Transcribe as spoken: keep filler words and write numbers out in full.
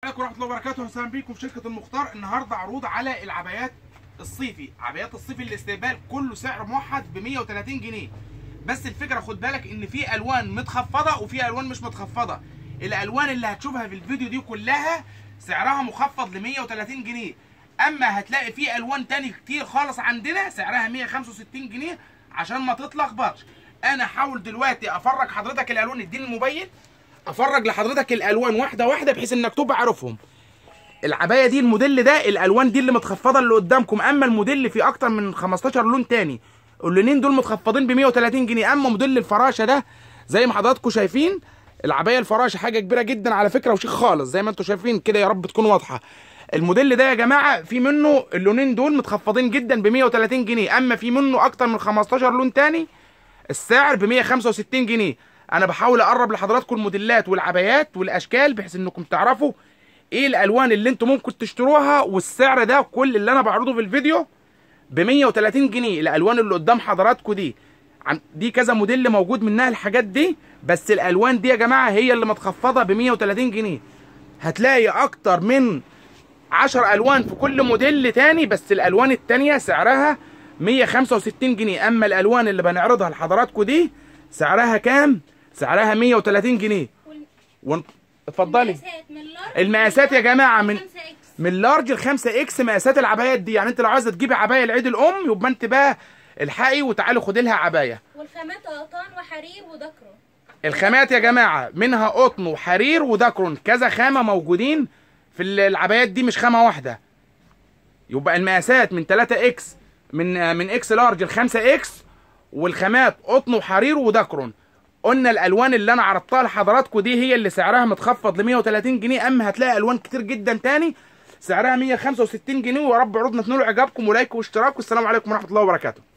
عليكم ورحمه الله وبركاته. اهلا بيكم في شركه المختار. النهارده عروض على العبايات الصيفي، عبايات الصيفي الاستقبال كله سعر موحد ب مية وتلاتين جنيه. بس الفكره خد بالك ان في الوان متخفضه وفي الوان مش متخفضه. الالوان اللي هتشوفها في الفيديو دي كلها سعرها مخفض ل مية وتلاتين جنيه، اما هتلاقي في الوان تاني كتير خالص عندنا سعرها مية وخمسة وستين جنيه. عشان ما تتلخبطش انا هحاول دلوقتي افرج حضرتك الالوان. اديني الموبايل افرج لحضرتك الالوان واحده واحده بحيث انك تبقى عارفهم. العبايه دي الموديل ده الالوان دي اللي متخفضه اللي قدامكم، اما الموديل فيه اكتر من خمستاشر لون تاني. اللونين دول متخفضين ب مية وتلاتين جنيه. اما موديل الفراشه ده زي ما حضراتكم شايفين، العبايه الفراشه حاجه كبيره جدا على فكره وشيك خالص زي ما انتم شايفين كده، يا رب تكون واضحه. الموديل ده يا جماعه في منه اللونين دول متخفضين جدا ب مية وتلاتين جنيه، اما في منه اكتر من خمستاشر لون تاني السعر ب مية وخمسة وستين جنيه. انا بحاول اقرب لحضراتكم الموديلات والعبايات والاشكال بحيث انكم تعرفوا ايه الالوان اللي انتم ممكن تشتروها، والسعر ده كل اللي انا بعرضه في الفيديو ب مية وتلاتين جنيه. الالوان اللي قدام حضراتكم دي دي كذا موديل موجود منها الحاجات دي، بس الالوان دي يا جماعه هي اللي متخفضه ب مية وتلاتين جنيه. هتلاقي اكتر من عشر الوان في كل موديل تاني، بس الالوان التانيه سعرها مية وخمسة وستين جنيه. اما الالوان اللي بنعرضها لحضراتكم دي سعرها كام؟ سعرها مية وتلاتين جنيه. ون... اتفضلي. المقاسات يا جماعه من من لارج ل خمسة اكس مقاسات العبايات دي. يعني انت لو عايزه تجيبي عبايه لعيد الام يبقى انت بقى الحقي وتعالي خدي لها عبايه. والخامات قطن وحرير ودكرون. الخامات يا جماعه منها قطن وحرير ودكرون، كذا خامه موجودين في العبايات دي مش خامه واحده. يبقى المقاسات من تلاتة اكس من من اكس لارج ل خمسة اكس، والخامات قطن وحرير ودكرون. قلنا الالوان اللي انا عرضتها لحضراتكم دي هي اللي سعرها متخفض ل مية وتلاتين جنيه، اما هتلاقي الوان كتير جدا تاني سعرها مية وخمسة وستين جنيه. ويا رب عروضنا تنول اعجابكم ولايك واشتراك، والسلام عليكم ورحمه الله وبركاته.